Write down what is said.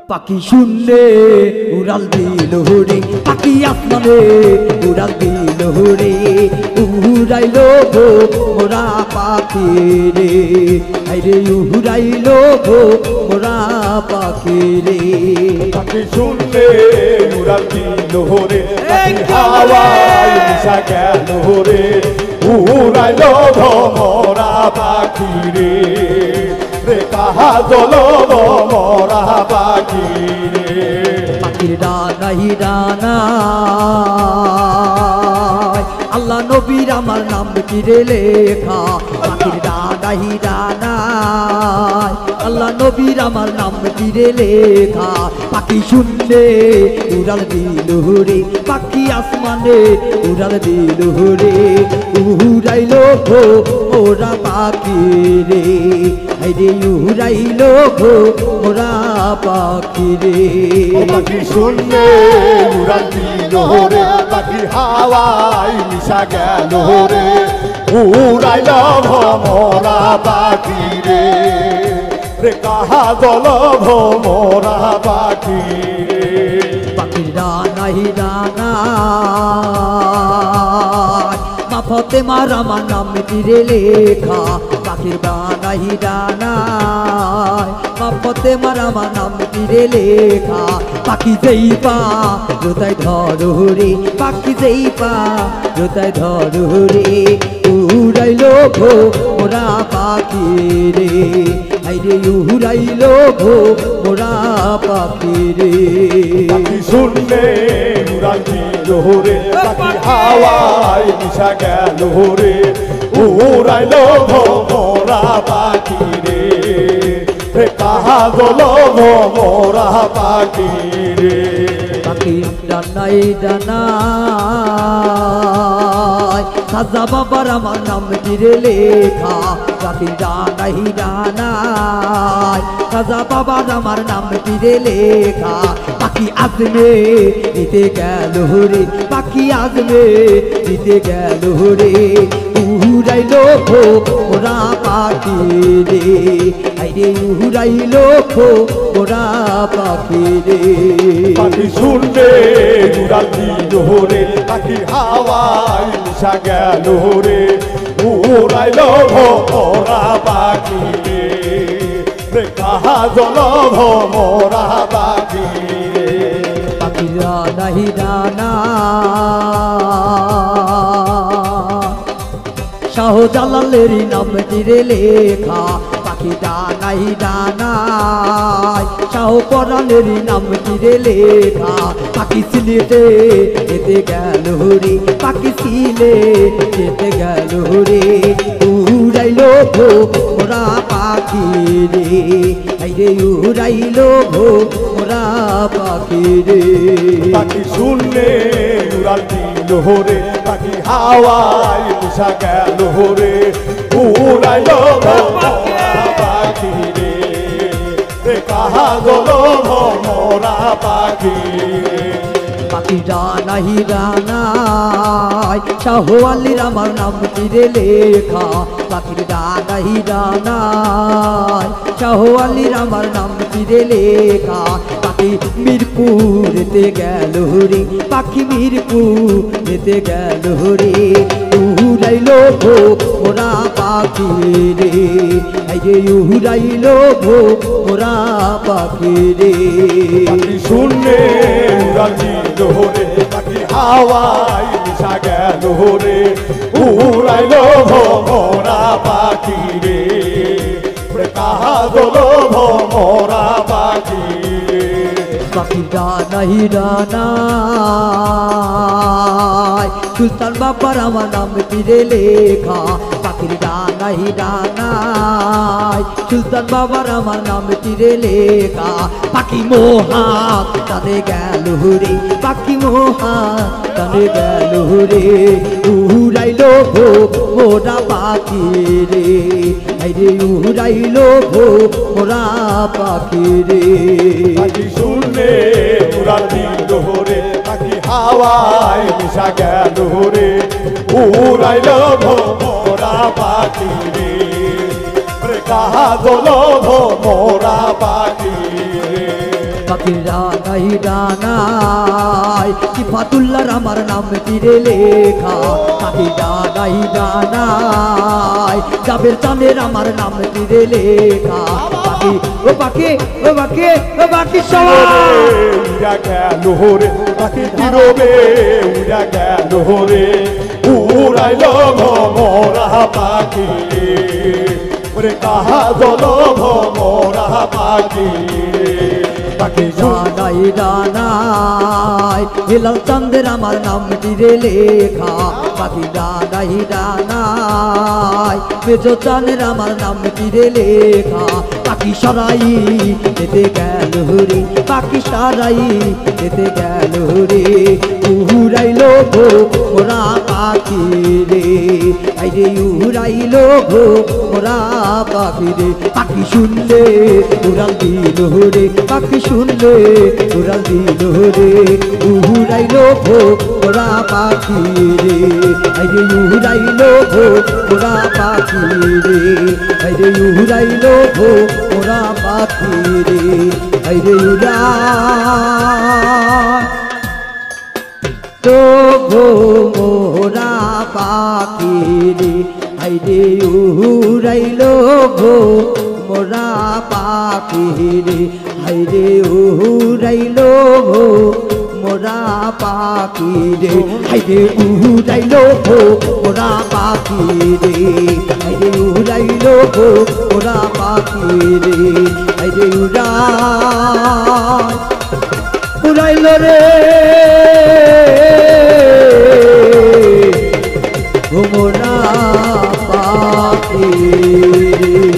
পাখি শূন্যে উড়াল দিল রে, পাখি আসমানে উড়াল দিল রে, উড়াইল গো মোরা পাখি রে, আইরে উড়াইল গো মোরা পাখি রে। পাখি শূন্যে উড়াল দিল রে, হাওয়ায় মিশা গেল রে, উড়াইল গো মোরা পাখি রে, রে কাহা জল মোরা পাখি রে। পাখির ডানাই ডানায় আল্লাহ নবীর আমার নাম কি রে লেখা, পাখির ডানাই ডানায় আল্লাহ নবীর আমার নাম কি রে লেখা, পাখি শুনলে উড়াল দিল রে, পাখি আসমানে উড়াল দিল রে, উড়াইল গো ওরা পাখি রে, আইরে উড়াইল গো ওরা পাখি রে। পাখি শূন্যে উড়াল দিল রে, পাখি হাওয়ায় মিশা গেল রে, উড়াইল ভোমরা পাখি রে, রে কাহা জল ভোমরা পাখি রে। পাখির ডানাই ডানায় মা ফতেমার আমার নাম কি রে লেখা, পাখির ডানাই ডানায় মা ফতেমার আমার নাম কি রে লেখা, পাখি যেই পা জোতায় ধরো রে, পাখি যেই পা জোতায় ধরো রে, উড়াইল গো মোরা পাখি রে, আইরে উড়াইল গো মোরা পাখি রে। পাখি শূন্যে উড়াল দিল রে, পাখি হাওয়ায় মিশা গেল রে, উড়াইল ভোমরা পাখি রে, রে কাহা জল ভোমরা পাখি রে। পাখির ডানাই ডানায় খাজা বাবার আমার নাম কি রে লেখা, পাখির ডানাই ডানায় খাজা বাবার আমার নাম কি রে লেখা, পাখি আজমে দিতে গেল রে, পাখি আজমে দিতে গেল রে, উড়াইল গো ওরা পাখি রে, আইরে উড়াইল গো ওরা পাখি রে। পাখি শূন্যে উড়াল দিল রে, পাখি হাওয়ায় মিশা গেল রে, উড়াইল ভোমরা পাখি রে, রে কাহা জল ভোমরা পাখি রে। পাখির ডানাই ডানা শাহজালালের নাম কি রে লেখা, পাখি ডানাই ডানায় শাহ পরাণের নাম কি রে লেখা, পাখি সিলেটে যেতে গেল রে, পাখি সিলে যেতে গেল রে, উড়াইল গো ওরা পাখি রে, আইরে উড়াইল গো ওরা পাখি রে। পাখি শূন্যে উড়াল দিল রে, পাখি হাওয়ায় মিশা গেল রে, উড়াইল ভোমরা পাখি রে, রে কাহা জল ভোমরা পাখি রে। পাখি ডানাই ডানায় শাহ আলীর আমার নাম কি রে লেখা, পাখির ডানাই ডানায় শাহ আলীর আমার নাম কি রে লেখা, পাখি মিরপুরেতে গেল রে, পাখি মিরপুরেতে গেল রে, উড়াইল গো ওরা পাখি রে, আইরে উড়াইল গো ওরা পাখি রে। পাখি শূন্যে উড়াল দিল রে, পাখি হাওয়ায় মিশা গেল রে, উড়াইল ভোমরা পাখি রে, রে কাহা জল ভোমরা পাখি রে। পাখি ডানাই ডানায় সুলতান বাবার আমার নাম কি রে লেখা, পাখির ডানাই ডানায় সুলতান বাবার আমার নাম কি রে লেখা, পাখি মোহা তানে গেল রে, পাখি মোহা তানে গেল রে, উড়াইল গো মোরা পাখি রে, আইরে উড়াইল গো মোরা পাখি রে। পাখি শূন্যে উড়াল দিল রে, পাখি হাওয়ায় মিশা গেল রে, উড়াইল ভোমরা পাখি রে, রে কাহা জল ভোমরা পাখি রে। পাখির ডানাই ডানাই সিফাতুল্লাহর আমার নাম তীরে লেখা পাখির ডানাই ডানাই জাবের চাঁদের আমার নাম তীরে লেখা পাখি ও পাখি ও পাখি ও পাখি সবাই উড়া গেল রে পাখি নীরবে উড়া গেল রে উড়াইল ভমরা পাখি ওরে কাহা জল ভমরা পাখি পাখি ডানাই ডানাই হেলাল চাঁদের আমার নাম তীরে লেখা পাখি ডানাই ডানাই বেজো চাঁদের আমার নাম তীরে লেখা পাখি সরাই যেতে গেল রে পাখি সরাই যেতে গেল রে উড়াইল গো মোরা পাখি রে আইরে উড়াইল গো মোরা পাখি রে পাখি শুনলে উড়াল দিল রে পাখি শুনলে উড়াল দিল রে উড়াইল গো মোরা পাখি রে আইরে উড়াইল গো মোরা পাখি রে আইরে উড়াইল গো মোরা পাখি রে আইরে উড়া তো গো মোরা পাখি রে আইরে উড়াইল গো মোরা পাখি রে আইরে উড়াইল গো মোরা পাখি রে আইরে উড়াইল গো মোরা পাখি রে আইরে উড়াইল গো মোরা পাখি রে আইরে উড়াইল রে মোরা পাখি রে